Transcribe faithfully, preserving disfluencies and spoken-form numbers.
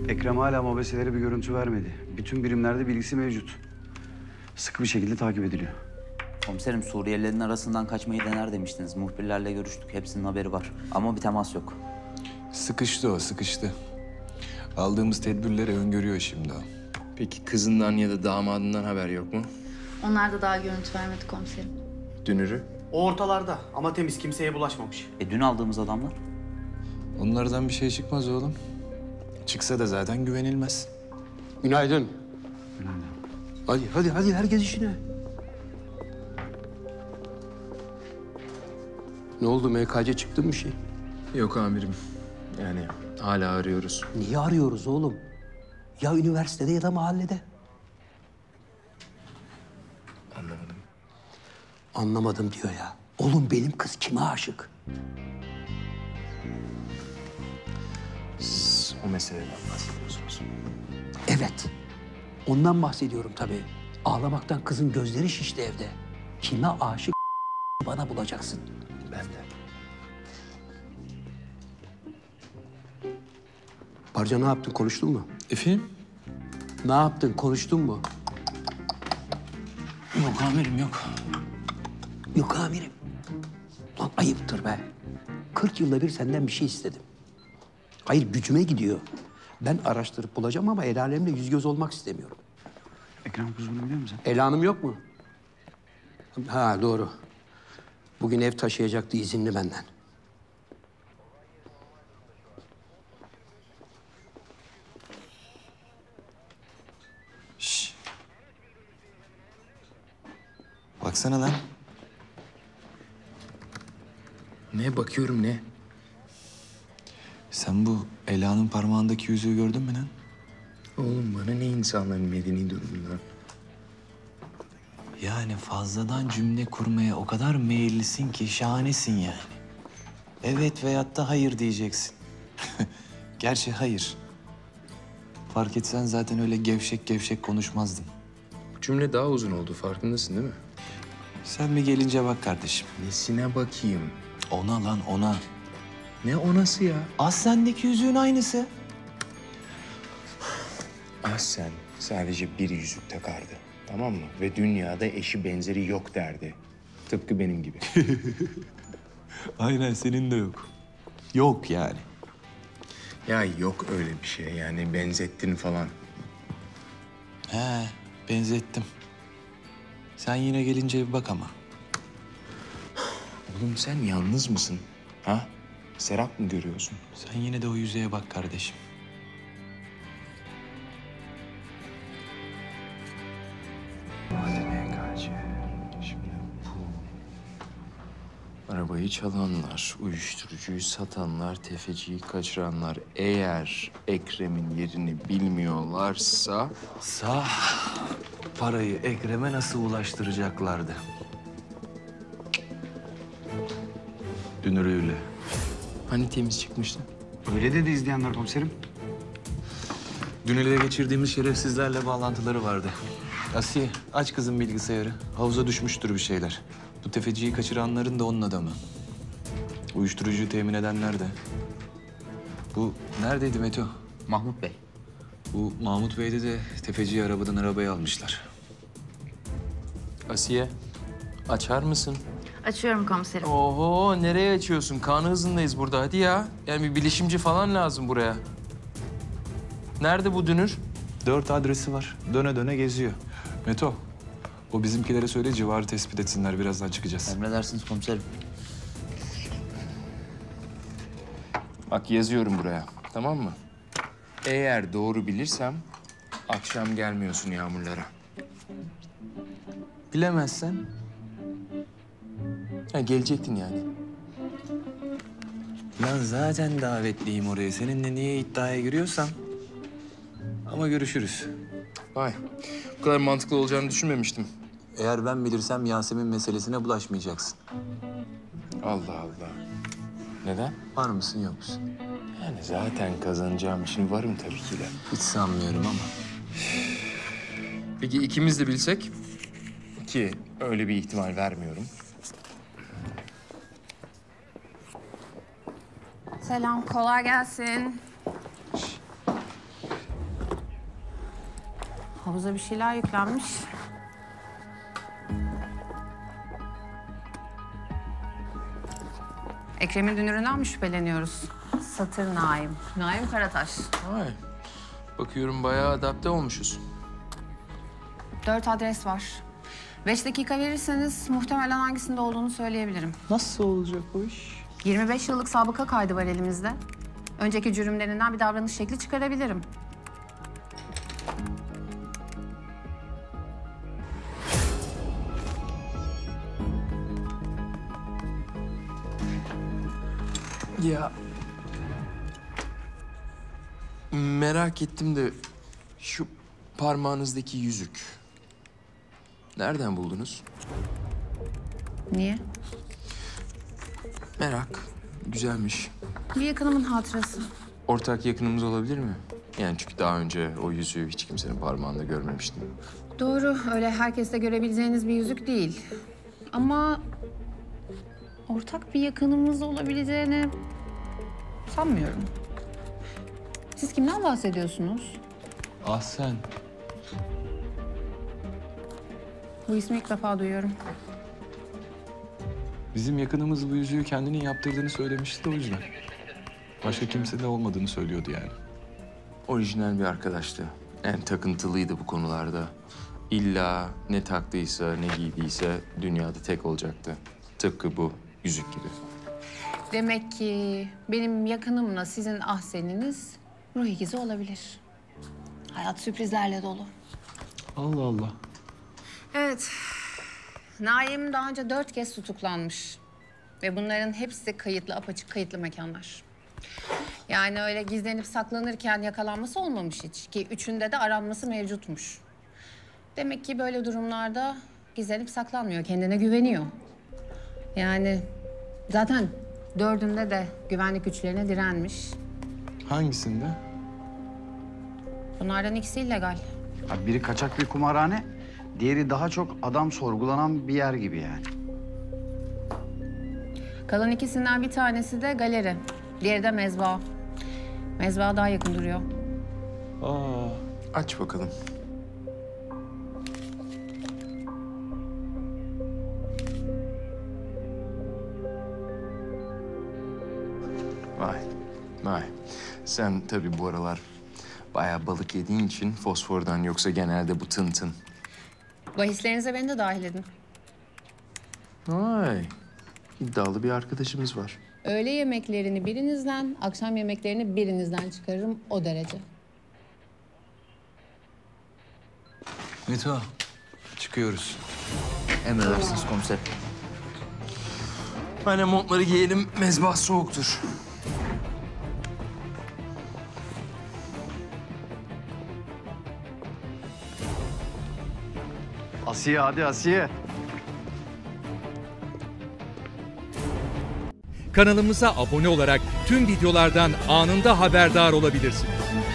Ekrem hala mobeselere bir görüntü vermedi. Bütün birimlerde bilgisi mevcut. Sıkı bir şekilde takip ediliyor. Komiserim, Suriyelilerin arasından kaçmayı dener demiştiniz. Muhbirlerle görüştük. Hepsinin haberi var. Ama bir temas yok. Sıkıştı o, sıkıştı. Aldığımız tedbirleri öngörüyor şimdi o. Peki kızından ya da damadından haber yok mu? Onlar da daha görüntü vermedi komiserim. Dünürü? O ortalarda ama temiz, kimseye bulaşmamış. E dün aldığımız adamlar? Onlardan bir şey çıkmaz oğlum. Çıksa da zaten güvenilmez. Günaydın. Hadi, hadi, hadi herkes işine. Ne oldu? M K C çıktı mı bir şey? Yok amirim. Yani hala arıyoruz. Niye arıyoruz oğlum? Ya üniversitede ya da mahallede. Anlamadım. Anlamadım diyor ya. Oğlum benim kız kime aşık? Siz o meseleden bahsediyorsunuz. Evet. Ondan bahsediyorum tabii. Ağlamaktan kızın gözleri şişti evde. Kime aşık bana bulacaksın. Ben de. Barca ne yaptın? Konuştun mu? Efendim? Ne yaptın? Konuştun mu? Yok amirim yok. Yok amirim. Lan ayıptır be. Kırk yılda bir senden bir şey istedim. Hayır gücüme gidiyor. Ben araştırıp bulacağım ama el alemle yüz göz olmak istemiyorum. Ekrem kız bunu biliyor musun? El Hanım yok mu? Ha doğru. Bugün ev taşıyacaktı izinli benden. Şş. Baksana lan. Ne bakıyorum ne? Sen bu Ela'nın parmağındaki yüzüğü gördün mü lan? Oğlum bana ne insanların medeni durumundan? Yani fazladan cümle kurmaya o kadar meyillisin ki şahanesin yani. Evet veyahut da hayır diyeceksin. Gerçi hayır. Fark etsen zaten öyle gevşek gevşek konuşmazdım. Bu cümle daha uzun oldu, farkındasın değil mi? Sen bir gelince bak kardeşim. Nesine bakayım? Ona lan ona. Ne onası ya? Az sendeki yüzüğün aynısı. Ah sen sadece bir yüzük takardı. Tamam mı? Ve dünyada eşi benzeri yok derdi. Tıpkı benim gibi. Aynen senin de yok. Yok yani. Ya yok öyle bir şey yani benzettin falan. He benzettim. Sen yine gelince bir bak ama. Oğlum sen yalnız mısın? Ha? Serap mı görüyorsun? Sen yine de o yüzeye bak kardeşim. Şimdi bu... Arabayı çalanlar, uyuşturucuyu satanlar, tefeciyi kaçıranlar eğer Ekrem'in yerini bilmiyorlarsa... Sağ parayı Ekrem'e nasıl ulaştıracaklardı? Dünürüyle. Hani temiz çıkmıştı? Öyle dedi izleyenler komiserim. Dün ele geçirdiğimiz şerefsizlerle bağlantıları vardı. Asiye, aç kızın bilgisayarı. Havuza düşmüştür bir şeyler. Bu tefeciyi kaçıranların da onun adamı. Uyuşturucuyu temin edenler de. Bu neredeydi Meto? Mahmut Bey. Bu Mahmut Bey'de de tefeciyi arabadan arabaya almışlar. Asiye, açar mısın? Açıyorum komiserim. Oho, nereye açıyorsun? Kan hızındayız burada, hadi ya. Yani bir bilişimci falan lazım buraya. Nerede bu dünür? Dört adresi var. Döne döne geziyor. Meto, o bizimkilere söyle civarı tespit etsinler. Birazdan çıkacağız. Emredersiniz komiserim. Bak yazıyorum buraya, tamam mı? Eğer doğru bilirsem akşam gelmiyorsun Yağmurlara. Bilemezsen Ha, gelecektin yani. ben zaten davetliyim oraya. Seninle niye iddiaya giriyorsam. Ama görüşürüz. Vay, bu kadar mantıklı olacağını düşünmemiştim. Eğer ben bilirsem Yasemin meselesine bulaşmayacaksın. Allah Allah. Neden? Var mısın yok musun? Yani zaten kazanacağım için varım tabii ki de. Hiç sanmıyorum ama. Peki ikimiz de bilsek? Ki öyle bir ihtimal vermiyorum. Selam, kolay gelsin. Havuza bir şeyler yüklenmiş. Ekrem'in dünüründen mi şüpheleniyoruz? Satır Naim. Naim Karataş. Vay. Bakıyorum bayağı adapte olmuşuz. Dört adres var. Beş dakika verirseniz muhtemelen hangisinde olduğunu söyleyebilirim. Nasıl olacak o iş? yirmi beş yıllık sabıka kaydı var elimizde. Önceki cürümlerinden bir davranış şekli çıkarabilirim. Ya... Merak ettim de şu parmağınızdaki yüzük. Nereden buldunuz? Niye? Merak. Güzelmiş. Bir yakınımın hatırası. Ortak yakınımız olabilir mi? Yani çünkü daha önce o yüzüğü hiç kimsenin parmağında görmemiştim. Doğru, öyle herkeste görebileceğiniz bir yüzük değil. Ama ortak bir yakınımız olabileceğini sanmıyorum. Siz kimden bahsediyorsunuz? Ah sen. Bu ismi ilk defa duyuyorum. Bizim yakınımız bu yüzüğü kendinin yaptırdığını söylemişti de o yüzden. Başka kimse de olmadığını söylüyordu yani. Orijinal bir arkadaştı. Yani takıntılıydı bu konularda. İlla ne taktıysa, ne giydiyse dünyada tek olacaktı. Tıpkı bu yüzük gibi. Demek ki benim yakınımla sizin ahseniniz ruh ikizi olabilir. Hayat sürprizlerle dolu. Allah Allah. Evet. Naim daha önce dört kez tutuklanmış. Ve bunların hepsi kayıtlı, apaçık kayıtlı mekanlar. Yani öyle gizlenip saklanırken yakalanması olmamış hiç. Ki üçünde de aranması mevcutmuş. Demek ki böyle durumlarda gizlenip saklanmıyor, kendine güveniyor. Yani zaten dördünde de güvenlik güçlerine direnmiş. Hangisinde? Bunlardan ikisi illegal. Ha, biri kaçak bir kumarhane, diğeri daha çok adam sorgulanan bir yer gibi yani. Kalan ikisinden bir tanesi de galeri. Diğeri de mezba. Mezba daha yakın duruyor. Aa, Aç bakalım. Vay, vay. Sen tabii bu aralar bayağı balık yediğin için fosfordan, yoksa genelde bu tın tın. Bahislerinize beni de dahil edin. Vay, iddialı bir arkadaşımız var. Öğle yemeklerini birinizden, akşam yemeklerini birinizden çıkarırım o derece. Meto, çıkıyoruz. Emredersiniz komiserim. Hani montları giyelim, mezbah soğuktur. Asiye hadi Asiye. Kanalımıza abone olarak tüm videolardan anında haberdar olabilirsiniz.